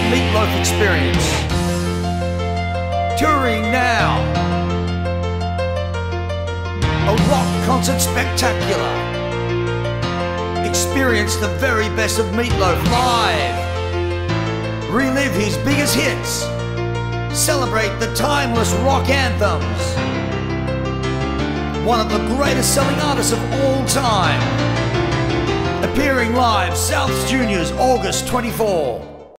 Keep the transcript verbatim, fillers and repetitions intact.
Meatloaf experience. Touring now. A rock concert spectacular. Experience the very best of Meatloaf live. Relive his biggest hits. Celebrate the timeless rock anthems. One of the greatest selling artists of all time. Appearing live, South Juniors, August twenty-fourth.